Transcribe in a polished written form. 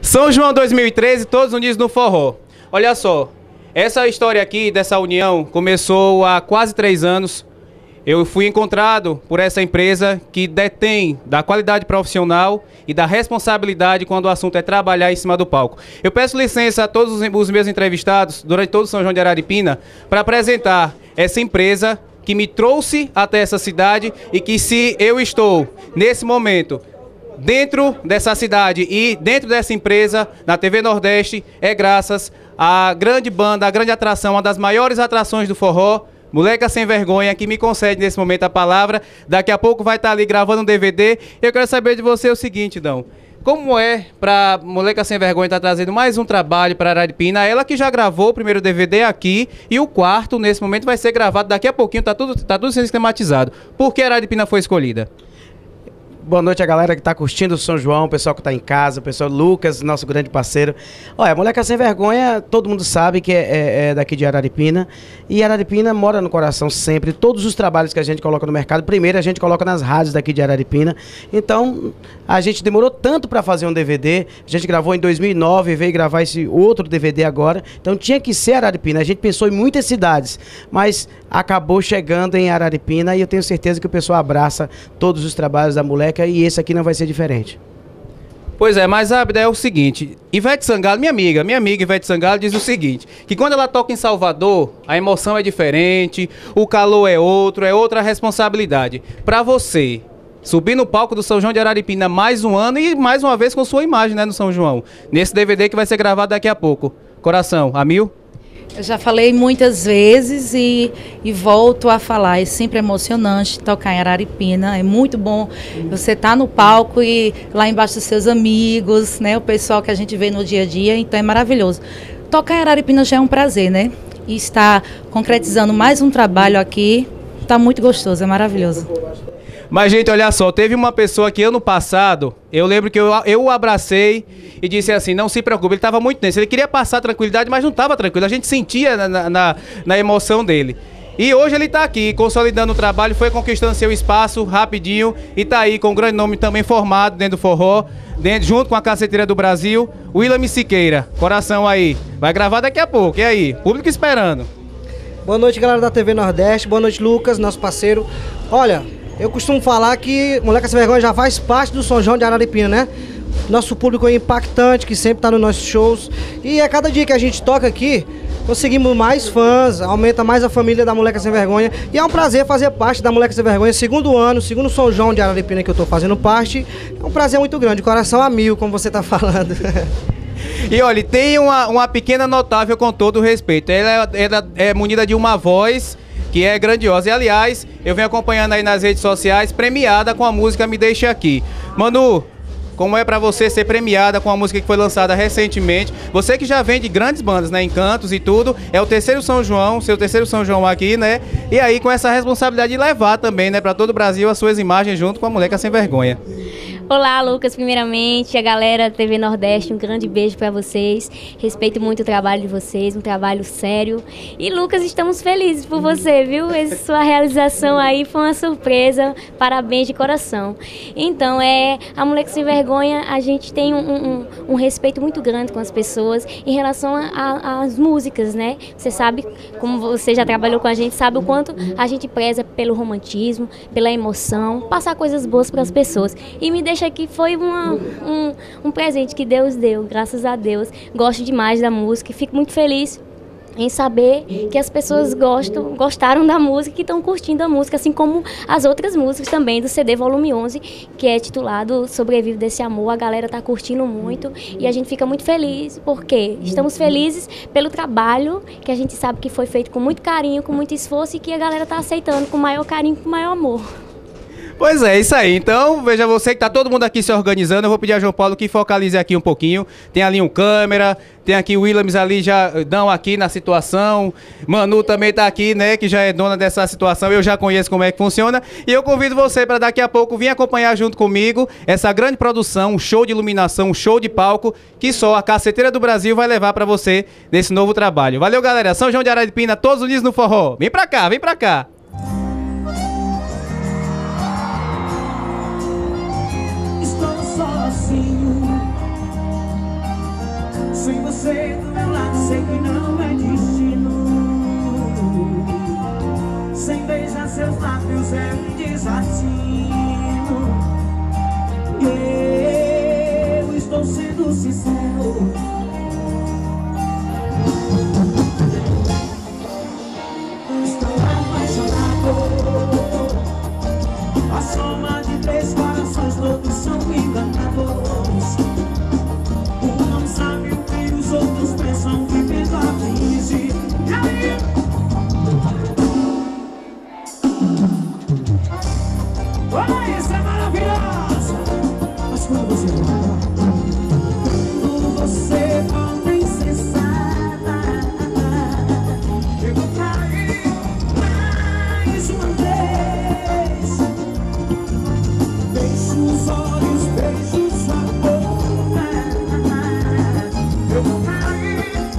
São João 2013, todos unidos no forró. Olha só, essa história aqui dessa união começou há quase 3 anos. Eu fui encontrado por essa empresa que detém da qualidade profissional e da responsabilidade quando o assunto é trabalhar em cima do palco. Eu peço licença a todos os meus entrevistados durante todo o São João de Araripina para apresentar essa empresa que me trouxe até essa cidade e que, se eu estou nesse momento dentro dessa cidade e dentro dessa empresa, na TV Nordeste, é graças à grande banda, à grande atração, uma das maiores atrações do forró, Moleca Sem Vergonha, que me concede nesse momento a palavra. Daqui a pouco vai estar ali gravando um DVD. Eu quero saber de você o seguinte, Dão. Como é para Moleca Sem Vergonha estar trazendo mais um trabalho para Araripina? Ela que já gravou o primeiro DVD aqui e o quarto, nesse momento, vai ser gravado daqui a pouquinho. Tá tudo sendo esquematizado. Por que Araripina foi escolhida? Boa noite a galera que tá curtindo o São João, o pessoal que tá em casa, o pessoal Lucas, nosso grande parceiro. Olha, Moleca Sem Vergonha, todo mundo sabe que é daqui de Araripina. E Araripina mora no coração sempre. Todos os trabalhos que a gente coloca no mercado, primeiro a gente coloca nas rádios daqui de Araripina. Então, a gente demorou tanto para fazer um DVD. A gente gravou em 2009, veio gravar esse outro DVD agora. Então tinha que ser Araripina. A gente pensou em muitas cidades, mas acabou chegando em Araripina e eu tenho certeza que o pessoal abraça todos os trabalhos da Moleca. E esse aqui não vai ser diferente. Pois é, mas Abda, é o seguinte, Ivete Sangalo, minha amiga Ivete Sangalo diz o seguinte, que quando ela toca em Salvador, a emoção é diferente, o calor é outra responsabilidade. Pra você, subir no palco do São João de Araripina mais um ano e mais uma vez com sua imagem, né, no São João, nesse DVD que vai ser gravado daqui a pouco. Coração, a mil? Eu já falei muitas vezes e volto a falar, é sempre emocionante tocar em Araripina, é muito bom você estar no palco e lá embaixo dos seus amigos, né, o pessoal que a gente vê no dia a dia, então é maravilhoso. Tocar em Araripina já é um prazer, né, e estar concretizando mais um trabalho aqui, está muito gostoso, é maravilhoso. Mas, gente, olha só, teve uma pessoa que ano passado, eu lembro que eu o abracei e disse assim, não se preocupe, ele estava muito tenso, ele queria passar tranquilidade, mas não estava tranquilo, a gente sentia na emoção dele. E hoje ele está aqui, consolidando o trabalho, foi conquistando seu espaço rapidinho e está aí com um grande nome também formado dentro do forró, junto com a Caceteira do Brasil, Willam Siqueira. Coração aí, vai gravar daqui a pouco, e aí? Público esperando. Boa noite, galera da TV Nordeste, boa noite, Lucas, nosso parceiro. Olha, eu costumo falar que Moleca Sem Vergonha já faz parte do São João de Araripina, né? Nosso público é impactante, que sempre está nos nossos shows. E a cada dia que a gente toca aqui, conseguimos mais fãs, aumenta mais a família da Moleca Sem Vergonha. E é um prazer fazer parte da Moleca Sem Vergonha, segundo ano, segundo São João de Araripina que eu estou fazendo parte. É um prazer muito grande, coração a mil, como você está falando. E olha, tem uma pequena notável com todo o respeito. Ela é munida de uma voz que é grandiosa. E, aliás, eu venho acompanhando aí nas redes sociais, premiada com a música Me Deixe Aqui. Manu, como é pra você ser premiada com a música que foi lançada recentemente? Você que já vem de grandes bandas, né, Encantos e tudo, é o terceiro São João, seu terceiro São João aqui, né? E aí com essa responsabilidade de levar também, né, pra todo o Brasil as suas imagens junto com a Moleca Sem Vergonha. Olá, Lucas, primeiramente, a galera da TV Nordeste, um grande beijo para vocês. Respeito muito o trabalho de vocês, um trabalho sério. E, Lucas, estamos felizes por você, viu? Essa sua realização aí foi uma surpresa, parabéns de coração. Então, a Moleca Sem Vergonha, a gente tem um respeito muito grande com as pessoas em relação às músicas, né? Você sabe, como você já trabalhou com a gente, sabe o quanto a gente preza pelo romantismo, pela emoção, passar coisas boas para as pessoas. E Me Deixa Aqui foi um presente que Deus deu, graças a Deus. Gosto demais da música e fico muito feliz em saber que as pessoas gostaram da música e estão curtindo a música, assim como as outras músicas também do CD Volume 11, que é titulado Sobrevivo Desse Amor. A galera está curtindo muito e a gente fica muito feliz, porque estamos felizes pelo trabalho que a gente sabe que foi feito com muito carinho, com muito esforço e que a galera está aceitando com maior carinho, com maior amor. Pois é, isso aí. Então, veja você que tá todo mundo aqui se organizando. Eu vou pedir a João Paulo que focalize aqui um pouquinho. Tem ali um câmera, tem aqui o Williams ali já dão aqui na situação. Manu também tá aqui, né, que já é dona dessa situação. Eu já conheço como é que funciona. E eu convido você para daqui a pouco vir acompanhar junto comigo essa grande produção, um show de iluminação, um show de palco, que só a Caceteira do Brasil vai levar para você nesse novo trabalho. Valeu, galera. São João de Araripina, todos unidos no forró. Vem pra cá, vem pra cá. Sem você do meu lado, sei que não é destino. Sem beijar seus lábios, eu me desatino. Eu estou sendo sincero. Estou apaixonado. A soma de três corações, todos são enganados. Um não sabe o que os outros pensam, vivendo a crise. E aí? Olha, isso é maravilhoso! Mas quando você volta insensata, eu vou cair mais uma vez. Fecho os olhos, beijo sua boca. Eu vou cair